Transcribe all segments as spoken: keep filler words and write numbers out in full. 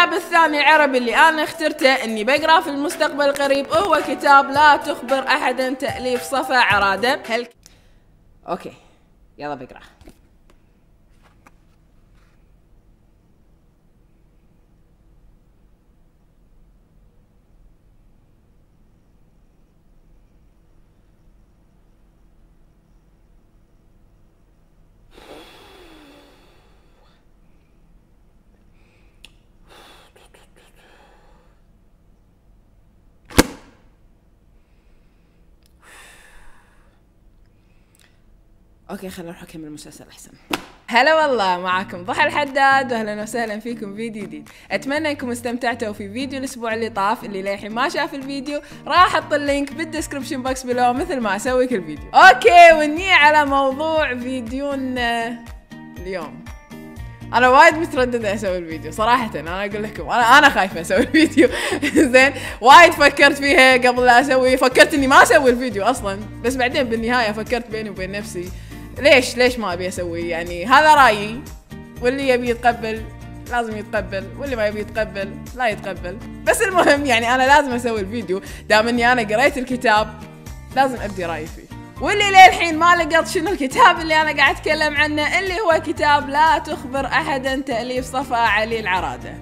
الكتاب الثاني العربي اللي انا اخترته اني بقراه في المستقبل القريب هو كتاب لا تخبر احدا تأليف صفا عرادة. هل اوكي يلا بقراه. اوكي خلينا نروح نكمل المسلسل احسن. هلا والله، معاكم ضحى الحداد واهلا وسهلا فيكم فيديو جديد. اتمنى انكم استمتعتوا في فيديو الاسبوع اللي طاف. اللي للحين ما شاف الفيديو راح احط اللينك بالدسكربشن بوكس بلو مثل ما اسوي كل فيديو. اوكي ونجي على موضوع فيديونا اليوم. انا وايد متردده اسوي الفيديو صراحه، انا اقول لكم انا انا خايفه اسوي الفيديو. زين وايد فكرت فيها قبل لا اسوي، فكرت اني ما اسوي الفيديو اصلا، بس بعدين بالنهايه فكرت بيني وبين نفسي ليش ليش ما ابي اسوي، يعني هذا رايي واللي يبي يتقبل لازم يتقبل واللي ما يبي يتقبل لا يتقبل. بس المهم يعني انا لازم اسوي الفيديو دام اني انا قريت الكتاب، لازم ابدي رايي فيه. واللي للحين ما لقط شنو الكتاب اللي انا قاعد اتكلم عنه، اللي هو كتاب لا تخبر احدا تأليف صفا علي العرادة.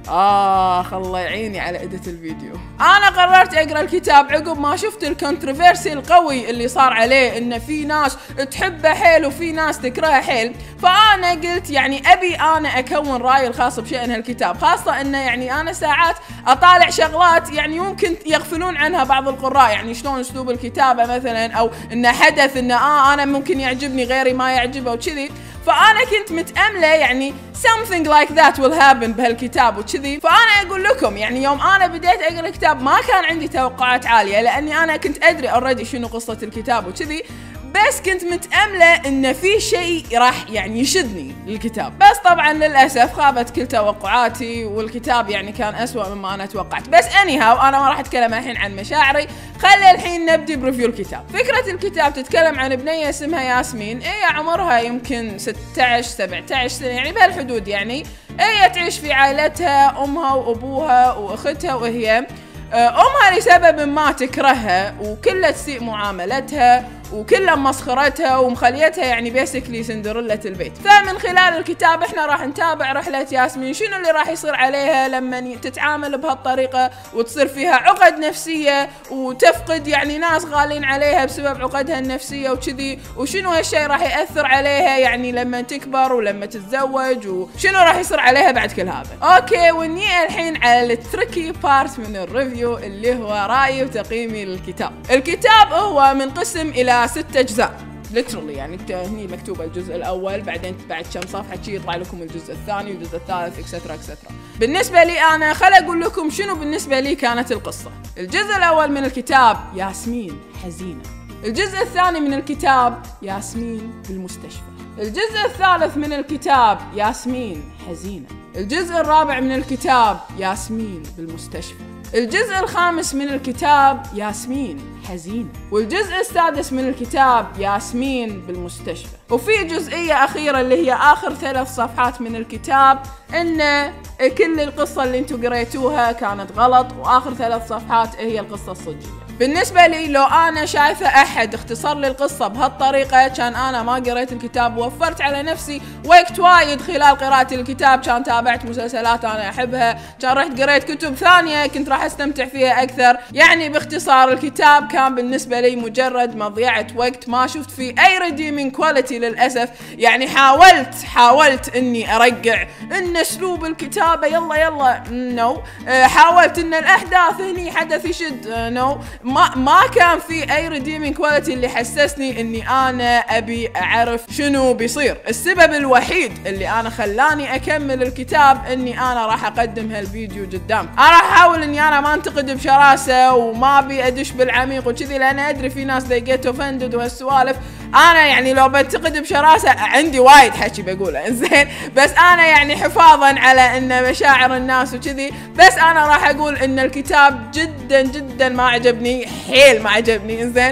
اخ الله يعيني على ادة الفيديو. انا قررت اقرا الكتاب عقب ما شفت الكونتروفيرسي القوي اللي صار عليه، ان في ناس تحبه حيل وفي ناس تكرهه حيل، فانا قلت يعني ابي انا اكون رايي الخاص بشأن هالكتاب، خاصة انه يعني انا ساعات اطالع شغلات يعني ممكن يغفلون عنها بعض القراء، يعني شلون اسلوب الكتابة مثلا، او انه حدث انه اه انا ممكن يعجبني غيري ما يعجبه وكذي. فانا كنت متأملة يعني something like that will happen بهالكتاب وكذي. فانا اقول لكم يعني يوم انا بديت اقرا الكتاب ما كان عندي توقعات عالية، لاني انا كنت ادري اوريدي شنو قصة الكتاب وكذي، بس كنت متأملة ان في شيء راح يعني يشدني للكتاب. بس طبعا للأسف خابت كل توقعاتي والكتاب يعني كان أسوأ مما انا توقعت. بس anyhow انا ما راح اتكلم الحين عن مشاعري، خلي الحين نبدي بريفيو الكتاب. فكرة الكتاب تتكلم عن بنية اسمها ياسمين، هي عمرها يمكن ستة عشر سبعة عشر سنة يعني بهالحدود، يعني هي تعيش في عائلتها، امها وابوها واختها، وهي امها لسبب ما تكرهها وكلها تسيء معاملتها وكلها مسخرتها ومخليتها يعني بيسكلي سندريلا البيت. فمن خلال الكتاب احنا راح نتابع رحلة ياسمين، شنو اللي راح يصير عليها لما تتعامل بهالطريقة وتصير فيها عقد نفسية وتفقد يعني ناس غالين عليها بسبب عقدها النفسية وكذي، وشنو هالشيء راح يأثر عليها يعني لما تكبر ولما تتزوج، وشنو راح يصير عليها بعد كل هذا. اوكي ونجي الحين على التريكي بارت من الريفيو اللي هو رأيي وتقييمي للكتاب. الكتاب هو منقسم الى ست اجزاء literally، يعني هني مكتوبه الجزء الاول، بعدين بعد كم صفحه شي يطلع لكم الجزء الثاني والجزء الثالث اكسترا اكسترا. بالنسبه لي انا خل اقول لكم شنو بالنسبه لي كانت القصه. الجزء الاول من الكتاب ياسمين حزينه. الجزء الثاني من الكتاب ياسمين بالمستشفى. الجزء الثالث من الكتاب ياسمين حزينه. الجزء الرابع من الكتاب ياسمين بالمستشفى. الجزء الخامس من الكتاب ياسمين حزينة. والجزء السادس من الكتاب ياسمين بالمستشفى. وفي جزئية أخيرة اللي هي آخر ثلاث صفحات من الكتاب، إن كل القصة اللي انتو قريتوها كانت غلط، وآخر ثلاث صفحات هي القصة الصجية. بالنسبة لي لو أنا شايفة أحد اختصر لي القصة بهالطريقة، كان أنا ما قريت الكتاب ووفرت على نفسي وقت وايد خلال قراءة الكتاب، كان تابعت مسلسلات أنا أحبها، كان رحت قريت كتب ثانية كنت راح أستمتع فيها أكثر. يعني باختصار الكتاب كان بالنسبة لي مجرد مضيعة وقت، ما شفت فيه أي redeeming quality للأسف. يعني حاولت حاولت إني أرجع إن أسلوب الكتابة يلا يلا نو no. حاولت إن الأحداث هني حدث يشد نو no. ما ما كان في اي ريديمينج كواليتي اللي حسسني اني انا ابي اعرف شنو بيصير. السبب الوحيد اللي انا خلاني اكمل الكتاب اني انا راح اقدم هالفيديو قدام. انا راح احاول اني انا ما انتقد بشراسه وما ابي ادش بالعميق وكذي، لان ادري في ناس they get offended وهالسوالف. انا يعني لو بنتقد بشراسه عندي وايد حكي بقوله انزين، بس انا يعني حفاظا على ان مشاعر الناس وكذي، بس انا راح اقول ان الكتاب جدا جدا ما عجبني، حيل ما عجبني انزين،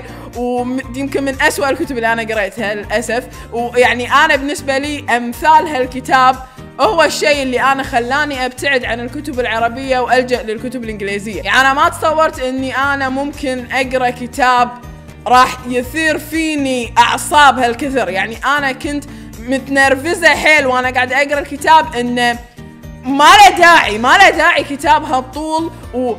ويمكن من أسوأ الكتب اللي انا قريتها للاسف. ويعني انا بالنسبه لي امثال هالكتاب هو الشيء اللي انا خلاني ابتعد عن الكتب العربية والجأ للكتب الانجليزية. يعني انا ما تصورت اني انا ممكن اقرا كتاب راح يثير فيني اعصاب هالكثر. يعني انا كنت متنرفزة حيل وانا قاعد اقرا الكتاب، انه ما له داعي ما له داعي كتاب هالطول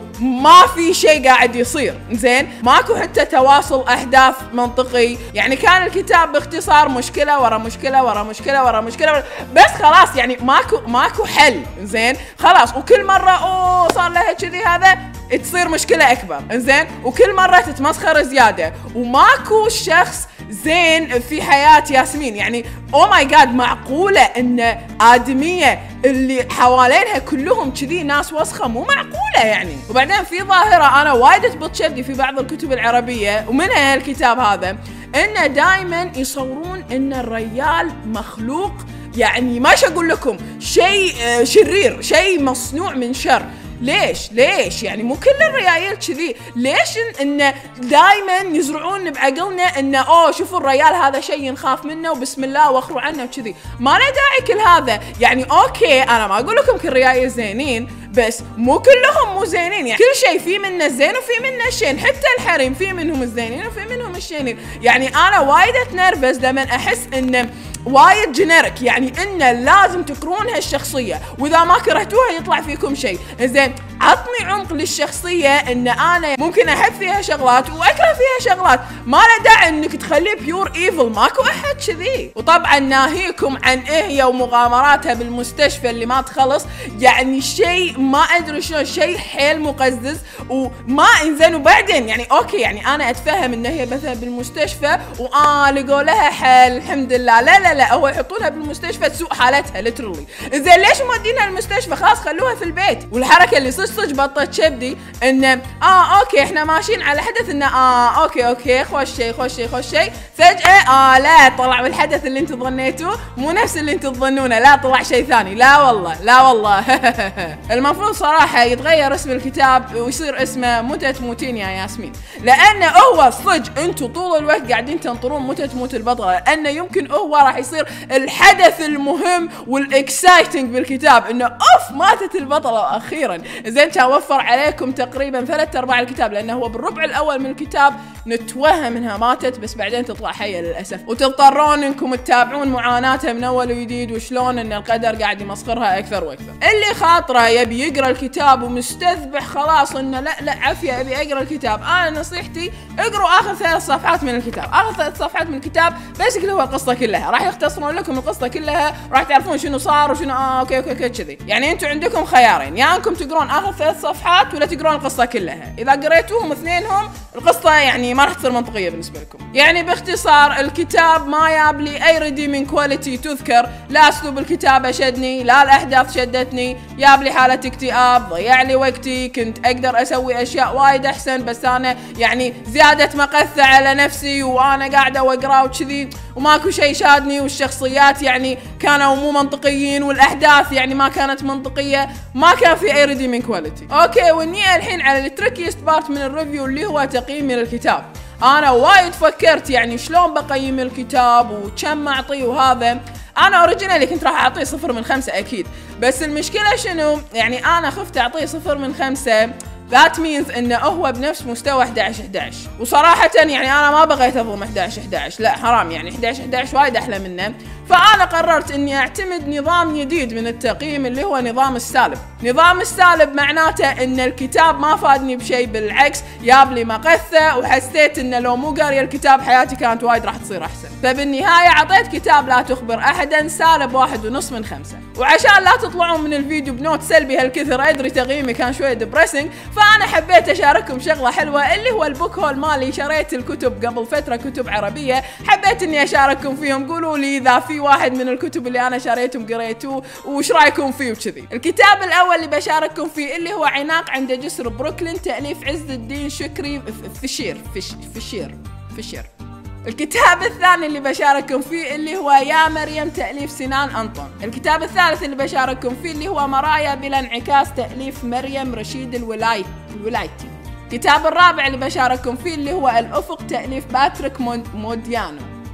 وما في شيء قاعد يصير. زين، ماكو حتى تواصل احداث منطقي. يعني كان الكتاب باختصار مشكله ورا مشكله ورا مشكله ورا مشكله ورا، بس خلاص يعني ماكو ماكو حل. زين خلاص، وكل مره اوه صار لها كذي هذا تصير مشكله اكبر. زين، وكل مره تتمسخر زياده، وماكو شخص زين في حياة ياسمين. يعني او ماي جاد، معقولة ان آدمية اللي حوالينها كلهم كذي ناس وسخة؟ مو معقولة يعني. وبعدين في ظاهرة انا وايد تبط شدي في بعض الكتب العربية ومنها الكتاب هذا، انه دايما يصورون ان الرجال مخلوق، يعني ما اقول لكم شيء شرير، شيء مصنوع من شر. ليش ليش يعني مو كل الريايل كذي؟ ليش ان دائما يزرعون بعقلنا انه اوه شوفوا الريال هذا شيء ينخاف منه وبسم الله واخروا عنه وكذي؟ ما له داعي كل هذا. يعني اوكي انا ما اقول لكم كل الريايل زينين، بس مو كلهم مو زينين. يعني كل شيء في منه الزين وفي منه الشين، حتى الحريم في منهم الزينين وفي منهم الشينين. يعني انا وايد اتنرفز لما احس انه وايد جينيرك، يعني انه لازم تكرهون هالشخصيه واذا ما كرهتوها يطلع فيكم شيء. زين، عطني عمق للشخصيه ان انا ممكن احب فيها شغلات واكره فيها شغلات، ما له داعي انك تخليه بيور ايفل. ماكو احد كذي. وطبعا ناهيكم عن هي ومغامراتها بالمستشفى اللي ما تخلص، يعني شيء ما ادري شلون، شيء حيل مقزز وما انزين. وبعدين يعني اوكي، يعني انا اتفهم ان هي مثلا بالمستشفى واه لقوا لها حل الحمد لله، لا لا لا هو يحطونها بالمستشفى تسوء حالتها ليترلي. زين ليش مودينها المستشفى؟ خلاص خلوها في البيت. والحركه اللي صج صج بطت شبدي انه اه اوكي احنا ماشيين على حدث انه اه اوكي اوكي خوش شيء خوش شيء خوش شيء، فجاه اه لا طلع بالحدث اللي انتم ظنيتوه مو نفس اللي انتم تظنونه، لا طلع شيء ثاني. لا والله لا والله. المفروض صراحه يتغير اسم الكتاب ويصير اسمه متى تموتين يا ياسمين، لانه هو صج انتم طول الوقت قاعدين تنطرون متى تموت البطله، لانه يمكن هو راح يصير الحدث المهم والاكسايتنج بالكتاب انه اوف ماتت البطله اخيرا. زين كان وفر عليكم تقريبا ثلاث ارباع الكتاب، لانه هو بالربع الاول من الكتاب نتوهم انها ماتت بس بعدين تطلع حيه للاسف، وتضطرون انكم تتابعون معاناتها من اول وجديد وشلون ان القدر قاعد يمسخرها اكثر واكثر. اللي خاطره يبي يقرا الكتاب ومستذبح خلاص انه لا لا عافيه ابي اقرا الكتاب، انا نصيحتي اقروا اخر ثلاث صفحات من الكتاب. اخر ثلاث صفحات من الكتاب بيسكلي هو القصه كلها، راح يختصرون لكم القصه كلها، راح تعرفون شنو صار وشنو اه اوكي اوكي اوكي كذي. يعني انتم عندكم خيارين، يا انكم تقرون اخر ثلاث صفحات ولا تقرون القصه كلها. اذا قريتوهم اثنينهم القصه يعني ما راح تصير منطقيه بالنسبه لكم. يعني باختصار الكتاب ما جاب لي اي ريديمينج كواليتي تذكر، لا اسلوب الكتابه شدني، لا الاحداث شدتني، جاب لي حاله اكتئاب، ضيع لي وقتي، كنت اقدر اسوي اشياء وايد احسن بس انا يعني زياده مقثه على نفسي وانا قاعده واقرا وكذي وماكو شيء شادني، والشخصيات يعني كانوا مو منطقيين والاحداث يعني ما كانت منطقيه، ما كان في اي ريديمينج كواليتي. اوكي وني الحين على التريكيست بارت من الريفيو اللي هو تقييم الكتاب. انا وايد فكرت يعني شلون بقيم الكتاب وكم اعطيه وهذا. انا اوريجينالي كنت راح اعطيه صفر من خمسة اكيد، بس المشكله شنو يعني انا خفت اعطيه صفر من خمسة، that means انه هو بنفس مستوى احد عشر احد عشر، وصراحه يعني انا ما بغيت اضم احد عشر احد عشر، لا حرام يعني احد عشر احد عشر وايد احلى منه. فانا قررت اني اعتمد نظام جديد من التقييم اللي هو نظام السالب. نظام السالب معناته ان الكتاب ما فادني بشيء، بالعكس جاب لي مقثه وحسيت انه لو مو قاري الكتاب حياتي كانت وايد راح تصير احسن. فبالنهايه اعطيت كتاب لا تخبر احدا سالب واحد ونص من خمسة. وعشان لا تطلعون من الفيديو بنوت سلبي هالكثر، ادري تقييمي كان شويه ديبريسنج، فانا حبيت اشارككم شغله حلوه اللي هو البوك هول مالي. شريت الكتب قبل فتره كتب عربيه، حبيت اني اشارككم فيهم. قولوا لي اذا في واحد من الكتب اللي انا شريتهم قريتوه وش رايكم فيه وكذي. الكتاب الاول اللي بشارككم فيه اللي هو عناق عند جسر بروكلين تاليف عز الدين شكري فشير فش فشير فشير. الكتاب الثاني اللي بشارككم فيه اللي هو يا مريم تأليف سنان أنطون. الكتاب الثالث اللي بشارككم فيه اللي هو مرايا بلا انعكاس تأليف مريم رشيد الولاي الولايتي. الكتاب الرابع اللي بشارككم فيه اللي هو الأفق تأليف باتريك مود... موديانو.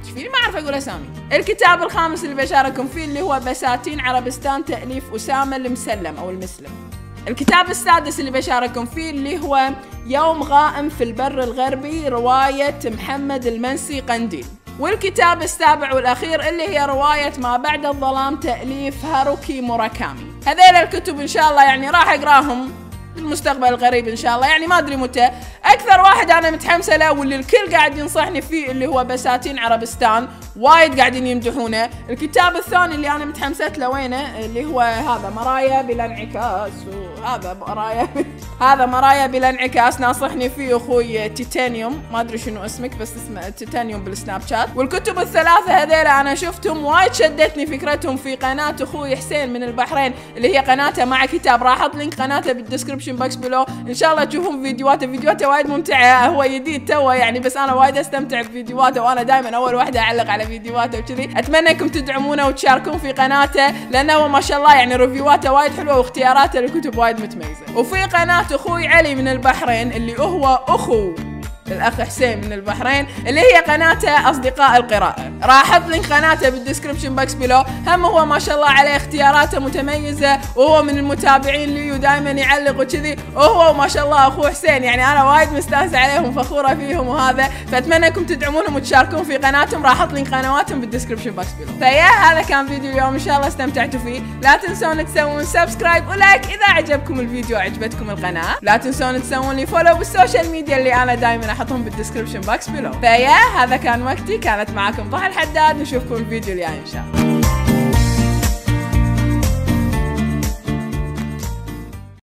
ايش فيني ما اعرف اقول اسامي. الكتاب الخامس اللي بشارككم فيه اللي هو بساتين عربستان تأليف أسامة المسلم او المسلم. الكتاب السادس اللي بشارككم فيه اللي هو يوم غائم في البر الغربي رواية محمد المنسي قنديل. والكتاب السابع والأخير اللي هي رواية ما بعد الظلام تأليف هاروكي موراكامي. هذيل الكتب إن شاء الله يعني راح أقراهم بالمستقبل القريب إن شاء الله، يعني ما أدري متى. أكثر واحد أنا متحمسة له واللي الكل قاعد ينصحني فيه اللي هو بساتين عربستان، وايد قاعدين يمدحونه. الكتاب الثاني اللي أنا متحمسة له وينه اللي هو هذا مرايا بلا انعكاس، وهذا مرايا هذا مرايا بلا انعكاس ناصحني فيه أخوي تيتانيوم، ما أدري شنو اسمك بس اسمه تيتانيوم بالسناب شات. والكتب الثلاثة هذيلا أنا شفتهم وايد شدتني فكرتهم في قناة أخوي حسين من البحرين اللي هي قناته مع كتاب، راح أحط لينك قناته بالدسكربشن بوكس بلو، إن شاء الله تشوفون فيديوهاته. فيديوهاته وايد ممتعة، هو جديد توه يعني بس أنا وايد أستمتع بفيديوهاته، وأنا دائما أول واحدة أعلق على فيديوهاته وكذي. أتمنى إنكم تدعمونه وتشاركون في قناته لأنه هو ما شاء الله يعني ريفيواته وايد حلوة واختياراته للكتب وايد متميزة. وفي قناة أخوي علي من البحرين اللي هو أخو الأخ حسين من البحرين اللي هي قناته أصدقاء القراءة، راح أحط لينك قناته بالدسكربشن بوكس بلو. هم هو ما شاء الله عليه اختياراته متميزة، وهو من المتابعين لي ودائما يعلق وكذي، وهو ما شاء الله أخوه حسين يعني أنا وايد مستانسة عليهم فخورة فيهم وهذا، فأتمنى إنكم تدعمونهم وتشاركون في قناتهم، راح أحط لينك قنواتهم بالدسكربشن بوكس بلو. فيا هذا كان فيديو اليوم، إن شاء الله استمتعتوا فيه. لا تنسون تسوون سبسكرايب ولايك إذا عجبكم الفيديو وعجبتكم القناة. لا تنسون تسوون لي فولو بالسوشيال ميديا اللي أنا دائما احطهم بالدسكربشن بوكس بلو. فيا هذا كان وقتي، كانت معاكم ضحى الحداد، نشوفكم الفيديو الجاي ان شاء الله.